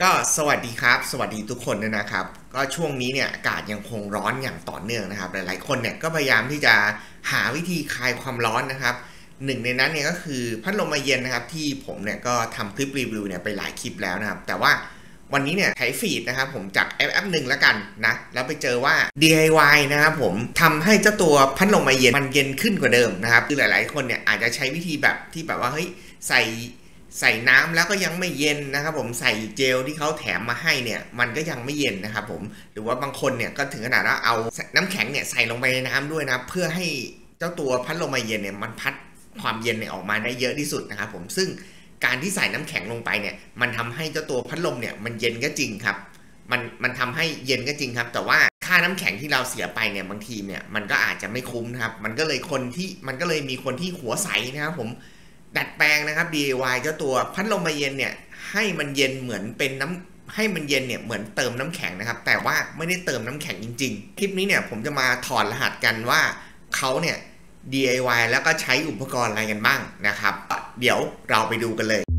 ก็สวัสดีครับสวัสดีทุกคนด้วยนะครับก็ช่วงนี้เนี่ยอากาศยังคงร้อนอย่างต่อเนื่องนะครับหลายๆคนเนี่ยก็พยายามที่จะหาวิธีคลายความร้อนนะครับหนึ่งในนั้นเนี่ยก็คือพัดลมไอเย็นนะครับที่ผมเนี่ยก็ทำคลิปรีวิวเนี่ยไปหลายคลิปแล้วนะครับแต่ว่าวันนี้เนี่ยไถฟีดนะครับผมจากแอปหนึ่งแล้วกันนะแล้วไปเจอว่า DIY นะครับผมทำให้เจ้าตัวพัดลมไอเย็นมันเย็นขึ้นกว่าเดิมนะครับคือหลายๆคนเนี่ยอาจจะใช้วิธีแบบที่แบบว่าเฮ้ยใส่น้ำแล้วก็ยังไม่เย็นนะครับผมใส่เจลที่เขาแถมมาให้เนี่ยมันก็ยังไม่เย็นนะครับผมหรือว่าบางคนเนี่ยก็ถึงขนาดว่าเอาน้ำแข็งเนี่ยใส่ลงไปในน้ำด้วยนะเพื่อให้เจ้าตัวพัดลมไอเย็นเนี่ยมันพัดความเย็นเนี่ยออกมาได้เยอะที่สุดนะครับผมซึ่งการที่ใส่น้ำแข็งลงไปเนี่ยมันทำให้เจ้าตัวพัดลมเนี่ยมันเย็นก็จริงครับมันทำให้เย็นก็จริงครับแต่ว่าค่าน้ำแข็งที่เราเสียไปเนี่ยบางทีเนี่ยมันก็อาจจะไม่คุ้มนะครับมันก็เลยมีคนที่หัวใสนะครับผมดัดแปลงนะครับ DIY เจ้าตัวพัดลมไอเย็นเนี่ยให้มันเย็นเหมือนเป็นให้มันเย็นเนี่ยเหมือนเติมน้ำแข็งนะครับแต่ว่าไม่ได้เติมน้ำแข็งจริงๆคลิปนี้เนี่ยผมจะมาถอดรหัสกันว่าเขาเนี่ย DIY แล้วก็ใช้อุปกรณ์อะไรกันบ้างนะครับเดี๋ยวเราไปดูกันเลย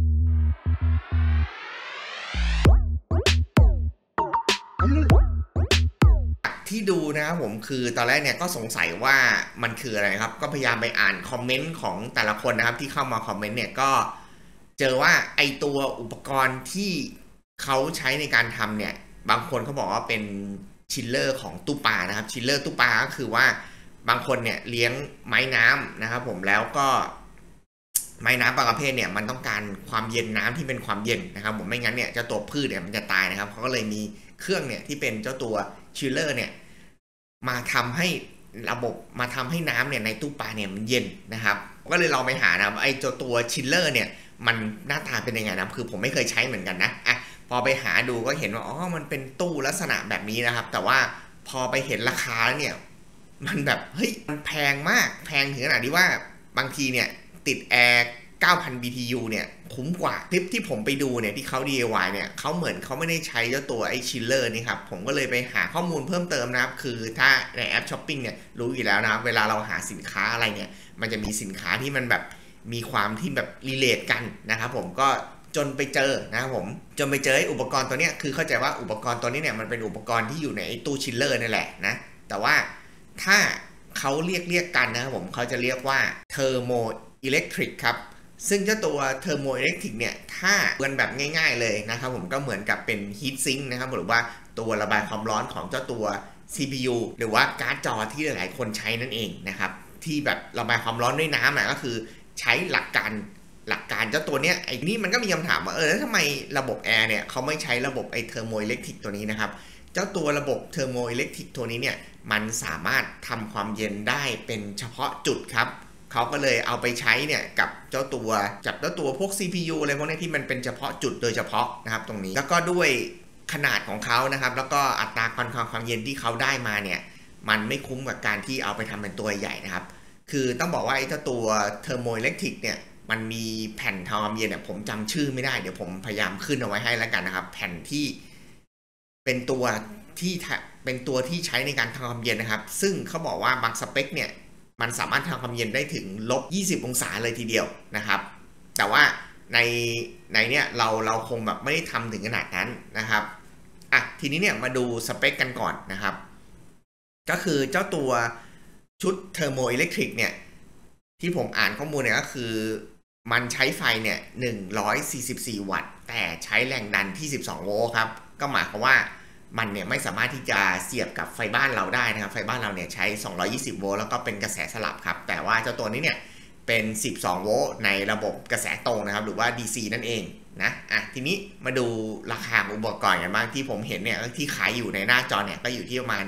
ที่ดูนะครับผมคือตอนแรกเนี่ยก็สงสัยว่ามันคืออะไรครับก็พยายามไปอ่านคอมเมนต์ของแต่ละคนนะครับที่เข้ามาคอมเมนต์เนี่ยก็เจอว่าไอตัวอุปกรณ์ที่เขาใช้ในการทำเนี่ยบางคนเขาบอกว่าเป็นชิลเลอร์ของตู้ปลานะครับชิลเลอร์ตู้ปลาก็คือว่าบางคนเนี่ยเลี้ยงไม้น้ำนะครับผมแล้วก็ไม้น้ำบางประเภทเนี่ยมันต้องการความเย็นน้ำที่เป็นความเย็นนะครับผมไม่งั้นเนี่ยเจ้าตัวพืชเนี่ยมันจะตายนะครับเขาก็เลยมีเครื่องเนี่ยที่เป็นเจ้าตัวชิลเลอร์เนี่ยมาทำให้น้ำเนี่ยในตู้ปลาเนี่ยมันเย็นนะครับก็เลยลองไปหานะไอ้ตัวชิลเลอร์เนี่ยมันหน้าตาเป็นยังไงนะคือผมไม่เคยใช้เหมือนกันนะพอไปหาดูก็เห็นว่ามันเป็นตู้ลักษณะแบบนี้นะครับแต่ว่าพอไปเห็นราคาแล้วเนี่ยมันแบบเฮ้ยมันแพงมากแพงถึงขนาดที่ว่าบางทีเนี่ยติดแอร์ 9,000 BTU เนี่ยคุ้มกว่าคลิปที่ผมไปดูเนี่ยที่เขา DIY เนี่ยเขาเหมือนเขาไม่ได้ใช้เจ้าตัวไอ้ชิลเลอร์นี่ครับผมก็เลยไปหาข้อมูลเพิ่มเติมนะครับคือถ้าในแอปช้อปปิ้งเนี่ยรู้อยู่แล้วนะครับเวลาเราหาสินค้าอะไรเนี่ยมันจะมีสินค้าที่มันแบบมีความที่แบบรีเลทกันนะครับผมก็จนไปเจอนะครับผมจนไปเจออุปกรณ์ตัวนี้คือเข้าใจว่าอุปกรณ์ตัวนี้เนี่ยมันเป็นอุปกรณ์ที่อยู่ในตู้ชิลเลอร์นี่แหละนะแต่ว่าถ้าเขาเรียกกันนะครับผมเขาจะเรียกว่าเทอร์โมอิเล็กทริกครับซึ่งเจ้าตัวเทอร์โมอิเล็กทริกเนี่ยถ้าเปรียบแบบง่ายๆเลยนะครับผมก็เหมือนกับเป็นฮีทซิงค์นะครับหรือว่าตัวระบายความร้อนของเจ้าตัว CPU หรือว่าการ์ดจอที่หลายๆคนใช้นั่นเองนะครับที่แบบระบายความร้อนด้วยน้ำก็คือใช้หลักการเจ้าตัวเนี้ยไอ้นี่มันก็มีคำถามว่าแล้วทำไมระบบแอร์เนี่ยเขาไม่ใช้ระบบไอ้เทอร์โมอิเล็กทริกตัวนี้นะครับเจ้าตัวระบบเทอร์โมอิเล็กทริกตัวนี้เนี่ยมันสามารถทำความเย็นได้เป็นเฉพาะจุดครับเขาก็เลยเอาไปใช้เนี่ยกับเจ้าตัวพวก CPU อะไรพวกนี้ที่มันเป็นเฉพาะจุดโดยเฉพาะนะครับตรงนี้แล้วก็ด้วยขนาดของเขานะครับแล้วก็อัตราความเย็นที่เขาได้มาเนี่ยมันไม่คุ้มกับการที่เอาไปทำเป็นตัวใหญ่นะครับคือต้องบอกว่าไอ้เจ้าตัวเทอร์โมอิเล็กทริกเนี่ยมันมีแผ่นทำความเย็นเนี่ยผมจำชื่อไม่ได้เดี๋ยวผมพยายามขึ้นเอาไว้ให้แล้วกันนะครับแผ่นที่เป็นตัวที่ใช้ในการทำความเย็นนะครับซึ่งเขาบอกว่าบางสเปคเนี่ยมันสามารถทำความเย็นได้ถึง-20 องศาเลยทีเดียวนะครับแต่ว่าในเนี่ยเราคงแบบไม่ได้ทำถึงขนาดนั้นนะครับทีนี้เนี่ยมาดูสเปคกันก่อนนะครับก็คือเจ้าตัวชุดเทอร์โมอิเล็กทริกเนี่ยที่ผมอ่านข้อมูลเนี่ยก็คือมันใช้ไฟเนี่ย144 วัตต์แต่ใช้แรงดันที่12 โวลต์ครับก็หมายความว่ามันเนี่ยไม่สามารถที่จะเสียบกับไฟบ้านเราได้นะครับไฟบ้านเราเนี่ยใช้220 โวลต์แล้วก็เป็นกระแสสลับครับแต่ว่าเจ้าตัวนี้เนี่ยเป็น12 โวลต์ในระบบกระแสตรงนะครับหรือว่า DC นั่นเองนะทีนี้มาดูราคาอุปกรณ์กันบ้างที่ผมเห็นเนี่ยที่ขายอยู่ในหน้าจอเนี่ยก็อยู่ที่ประมาณ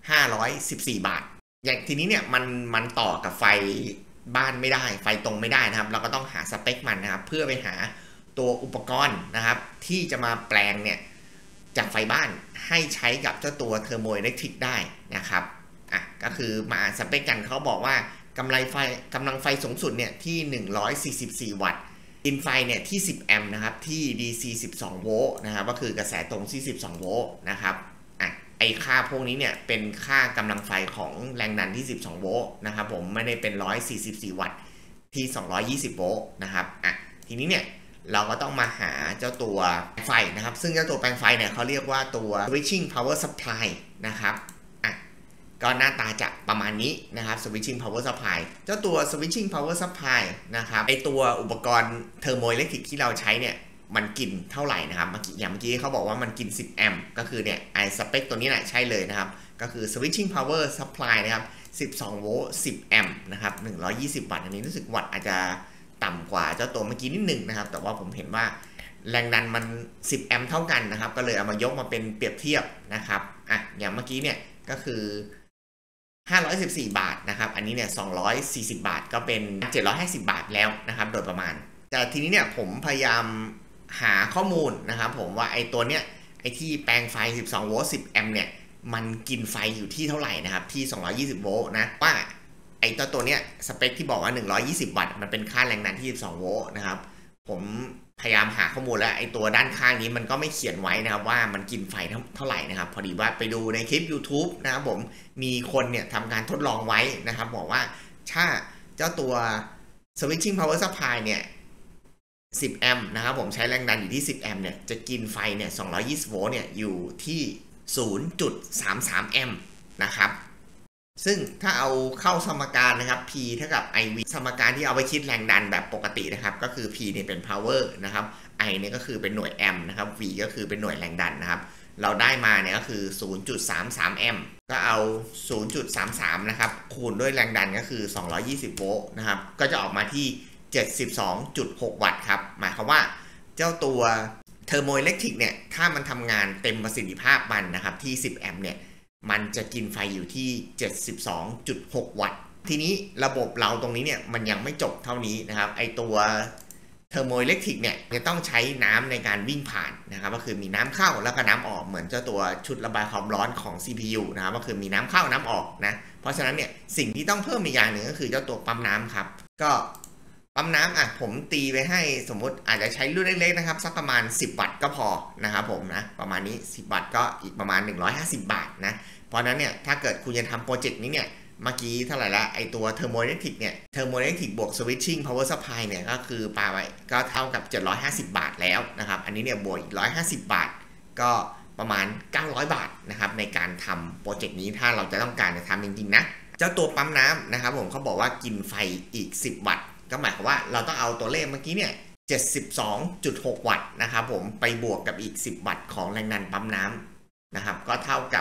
514 บาทอย่างทีนี้เนี่ยมันต่อกับไฟบ้านไม่ได้ไฟตรงไม่ได้นะครับเราก็ต้องหาสเปคมันนะครับเพื่อไปหาตัวอุปกรณ์นะครับที่จะมาแปลงเนี่ยจากไฟบ้านให้ใช้กับเจ้าตัวเทอร์โมอิเล็กทริกได้นะครับก็คือมาสเปคกันเขาบอกว่ากำลังไฟสูงสุดเนี่ยที่144 วัตต์อินไฟเนี่ยที่10 แอมป์นะครับที่ DC 12 โวลต์นะครับก็คือกระแสตรงที่12 โวลต์นะครับไอค่าพวกนี้เนี่ยเป็นค่ากำลังไฟของแรงดันที่12 โวลต์นะครับผมไม่ได้เป็น144 วัตต์ที่220 โวลต์นะครับทีนี้เนี่ยเราก็ต้องมาหาเจ้าตัวไฟนะครับซึ่งเจ้าตัวแปลงไฟเนี่ยเขาเรียกว่าตัว switching power supply นะครับก็หน้าตาจะประมาณนี้นะครับ switching power supply เจ้าตัว switching power supply นะครับไอตัวอุปกรณ์เทอร์โมอิเล็กทริกที่เราใช้เนี่ยมันกินเท่าไหร่นะครับอย่างเมื่อกี้เขาบอกว่ามันกิน10แอมป์ก็คือเนี่ยไอสเปคตัวนี้แหละใช่เลยนะครับก็คือ switching power supply นะครับ12โวลต์10แอมป์นะครับ120วัตต์อันนี้รู้สึกวัตต์อาจจะต่ำกว่าเจ้าตัวเมื่อกี้นิดนึงนะครับแต่ว่าผมเห็นว่าแรงดันมัน10แอมป์เท่ากันนะครับก็เลยเอามายกมาเป็นเปรียบเทียบนะครับอย่างเมื่อกี้เนี่ยก็คือ514 บาทนะครับอันนี้เนี่ย240 บาทก็เป็น750 บาทแล้วนะครับโดยประมาณแต่ทีนี้เนี่ยผมพยายามหาข้อมูลนะครับผมว่าไอ้ตัวเนี้ยไอ้ที่แปลงไฟ12โวลต์10แอมป์เนี่ยมันกินไฟอยู่ที่เท่าไหร่นะครับที่220โวลต์นะว่าไอ้ตัวเนี้ยสเปคที่บอกว่า120วัตต์มันเป็นค่าแรงดันที่12โวลต์นะครับผมพยายามหาข้อมูลแล้วไอ้ตัวด้านข้างนี้มันก็ไม่เขียนไว้นะครับว่ามันกินไฟเท่าไหร่นะครับพอดีว่าไปดูในคลิป YouTube นะครับผมมีคนเนี่ยทำการทดลองไว้นะครับบอกว่าถ้าเจ้าตัว switching power supply เนี่ย10แอมป์นะครับผมใช้แรงดันอยู่ที่10แอมป์เนี่ยจะกินไฟเนี่ย220โวลต์เนี่ยอยู่ที่ 0.33 แอมป์นะครับซึ่งถ้าเอาเข้าสมการนะครับ P เท่ากับ IV สมการที่เอาไปคิดแรงดันแบบปกตินะครับก็คือ P เนี่ยเป็น power นะครับ I เนี่ยก็คือเป็นหน่วยแอมป์นะครับ V ก็คือเป็นหน่วยแรงดันนะครับเราได้มาเนี่ยก็คือ 0.33 แอมป์ก็เอา 0.33 นะครับคูณด้วยแรงดันก็คือ220โวลต์นะครับก็จะออกมาที่ 72.6 วัตต์ครับหมายความว่าเจ้าตัวเทอร์โมอิเล็กทริกเนี่ยถ้ามันทำงานเต็มประสิทธิภาพมันนะครับที่10แอมป์เนี่ยมันจะกินไฟอยู่ที่ 72.6 วัตต์ทีนี้ระบบเราตรงนี้เนี่ยมันยังไม่จบเท่านี้นะครับไอตัวเทอร์โมอิเล็กทริกเนี่ยจะต้องใช้น้ำในการวิ่งผ่านนะครับก็คือมีน้ำเข้าแล้วก็น้ำออกเหมือนเจ้าตัวชุดระบายความร้อนของ CPU นะครับก็คือมีน้ำเข้าน้ำออกนะเพราะฉะนั้นเนี่ยสิ่งที่ต้องเพิ่มอีกอย่างหนึ่งก็คือเจ้าตัวปั๊มน้ำครับก็ปั๊มน้ำผมตีไปให้สมมุติอาจจะใช้รุ่นเล็กๆนะครับสักประมาณ10วัตต์ก็พอนะครับผมนะประมาณนี้10วัตต์ก็อีกประมาณ150บาทนะเพราะนั้นเนี่ยถ้าเกิดคุณจะทำโปรเจกต์นี้เนี่ยเมื่อกี้เท่าไหร่ละไอตัวเทอร์โมอิเล็กทริกเนี่ยเทอร์โมอิเล็กทริกบวกสวิตชิ่งพาวเวอร์ซัพพลายเนี่ยก็คือปาไว้ก็เท่ากับ750บาทแล้วนะครับอันนี้เนี่ยบวกอีก150บาทก็ประมาณ900บาทนะครับในการทำโปรเจกต์นี้ถ้าเราจะต้องการจะทำจริงๆนะเจ้าตัวปั๊มน้ำนะครับผมเขาบอกว่ากินไฟอีก10วัตต์ก็หมายความว่าเราต้องเอาตัวเลขเมื่อกี้เนี่ย72.6 วัตต์นะครับผมไปบวกกับอีก10วัตต์ของแรงดันปั๊มน้ำนะครับก็เท่ากับ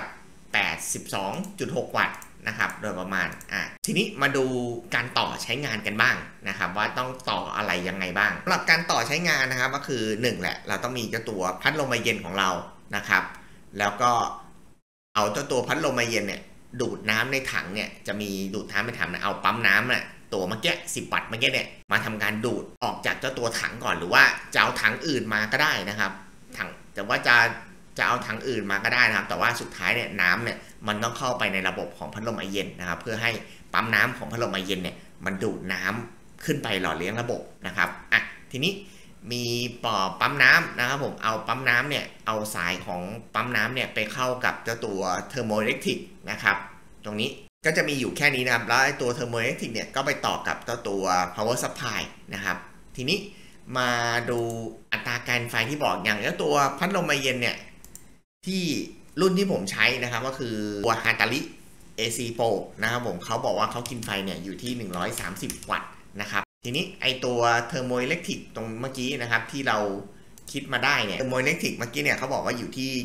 82.6 วัตต์นะครับโดยประมาณทีนี้มาดูการต่อใช้งานกันบ้างนะครับว่าต้องต่ออะไรยังไงบ้างสำหรับการต่อใช้งานนะครับก็คือ1แหละเราต้องมีเจ้าตัวพัดลมไอเย็นของเรานะครับแล้วก็เอาเจ้าตัวพัดลมไอเย็นเนี่ยดูดน้ำในถังเนี่ยจะมีดูดน้ำในถังนะเอาปั๊มน้ำน่ะตัวเมื่อกี้10วัตต์เมื่อกี้เนี่ยมาทำการดูดออกจากเจ้าตัวถังก่อนหรือว่าจะเอาถังอื่นมาก็ได้นะครับถังแต่ว่าจะเอาถังอื่นมาก็ได้นะครับแต่ว่าสุดท้ายเนี่ยน้ำเนี่ยมันต้องเข้าไปในระบบของพัดลมไอเย็นนะครับเพื่อให้ปั๊มน้ำของพัดลมไอเย็นเนี่ยมันดูดน้ำขึ้นไปหล่อเลี้ยงระบบนะครับทีนี้มีปอปั๊มน้ำนะครับผมเอาปั๊มน้ำเนี่ยเอาสายของปั๊มน้ำเนี่ยไปเข้ากับเจ้าตัวเทอร์โมอิเล็กทริกนะครับตรงนี้ก็จะมีอยู่แค่นี้นะครับแล้วไอ้ตัวเทอร์โมอิเล็กทริกเนี่ยก็ไปต่อกับเจ้าตัว power supply นะครับทีนี้มาดูอัตราการไฟที่บอกอย่างเจ้าตัวพัดลมไอเย็นเนี่ยที่รุ่นที่ผมใช้นะครับก็คือตัวฮาตาริ AC Pro นะครับผมเขาบอกว่าเขากินไฟเนี่ยอยู่ที่130วัตต์นะครับทีนี้ไอตัวเทอร์โมอิเล็กทริกตรงเมื่อกี้นะครับที่เราคิดมาได้เนี่ยเทอร์โมอิเล็กทริกเมื่อกี้เนี่ยเขาบอกว่าอยู่ที่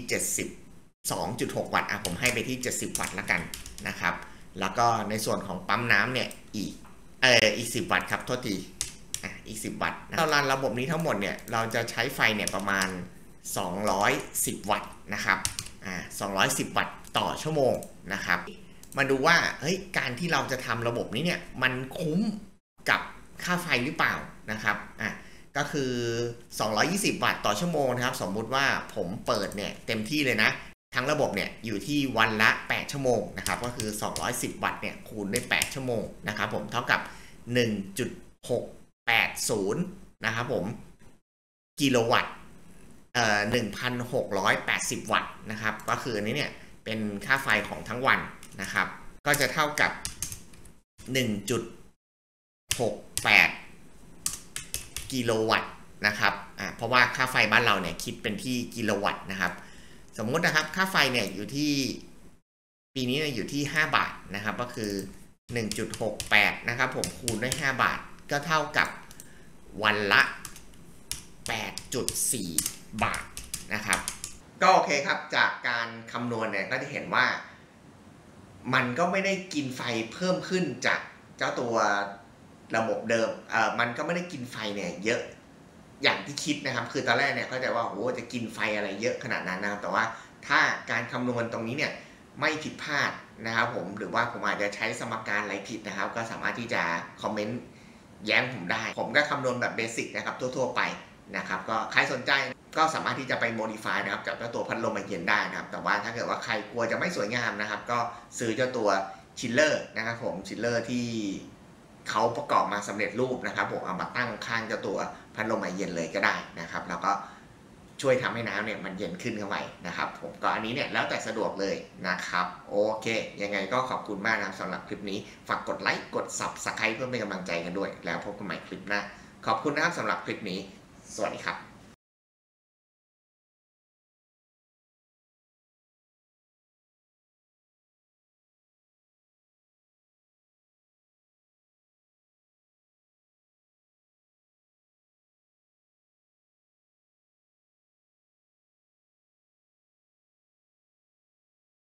72.6 วัตต์ผมให้ไปที่70วัตต์ละกันนะครับแล้วก็ในส่วนของปั๊มน้ำเนี่ยอีก10วัตต์ครับโทษทีอีก10วัตต์เรารันระบบนี้ทั้งหมดเนี่ยเราจะใช้ไฟเนี่ยประมาณ210วัตต์นะครับ210วัตต์ต่อชั่วโมงนะครับมาดูว่าการที่เราจะทำระบบนี้เนี่ยมันคุ้มกับค่าไฟหรือเปล่านะครับก็คือ220วัตต์ต่อชั่วโมงนะครับสมมุติว่าผมเปิดเนี่ยเต็มที่เลยนะทั้งระบบเนี่ยอยู่ที่วันละ8ชั่วโมงนะครับก็คือ210วัตต์เนี่ยคูณด้วย8ชั่วโมงนะครับผมเท่ากับ 1.680 นะครับผมกิโลวัตต์1,680 วัตต์นะครับก็คืออันนี้เนี่ยเป็นค่าไฟของทั้งวันนะครับก็จะเท่ากับ 1.68 กิโลวัตต์นะครับเพราะว่าค่าไฟบ้านเราเนี่ยคิดเป็นที่กิโลวัตต์นะครับสมมุตินะครับค่าไฟเนี่ยอยู่ที่ปีนี้อยู่ที่5 บาทนะครับก็คือ 1.68 นะครับผมคูณด้วย5 บาทก็เท่ากับวันละ 8.4 บาทนะครับก็โอเคครับจากการคำนวณเนี่ยก็จะเห็นว่ามันก็ไม่ได้กินไฟเพิ่มขึ้นจากเจ้าตัวระบบเดิมมันก็ไม่ได้กินไฟเนี่ยเยอะอย่างที่คิดนะครับคือตอนแรกเนี่ยเข้าใจว่าโอ้จะกินไฟอะไรเยอะขนาดนั้นนะครับแต่ว่าถ้าการคำนวณตรงนี้เนี่ยไม่ผิดพลาดนะครับผมหรือว่าผมอาจจะใช้สมการอะไรผิดนะครับก็สามารถที่จะคอมเมนต์แย้งผมได้ผมก็คำนวณแบบเบสิกนะครับทั่วๆไปนะครับก็ใครสนใจก็สามารถที่จะไป modify นะครับกับเจ้าตัวพัดลมไอเย็นได้นะครับแต่ว่าถ้าเกิดว่าใครกลัวจะไม่สวยงามนะครับก็ซื้อเจ้าตัวชิลเลอร์นะครับผมชิลเลอร์ที่เขาประกอบมาสำเร็จรูปนะครับผมเอามาตั้งข้างเจ้าตัวพัดลมไอเย็นเลยก็ได้นะครับแล้วก็ช่วยทำให้น้ำเนี่ยมันเย็นขึ้นเข้าไปนะครับผมก็อันนี้เนี่ยแล้วแต่สะดวกเลยนะครับโอเคยังไงก็ขอบคุณมากนะครับสำหรับคลิปนี้ฝากกดไลค์กด Subscribe เพื่อเป็นกำลังใจกันด้วยแล้วพบกันใหม่คลิปหน้าขอบคุณนะครับสำหรับคลิปนี้สวัสดีครับ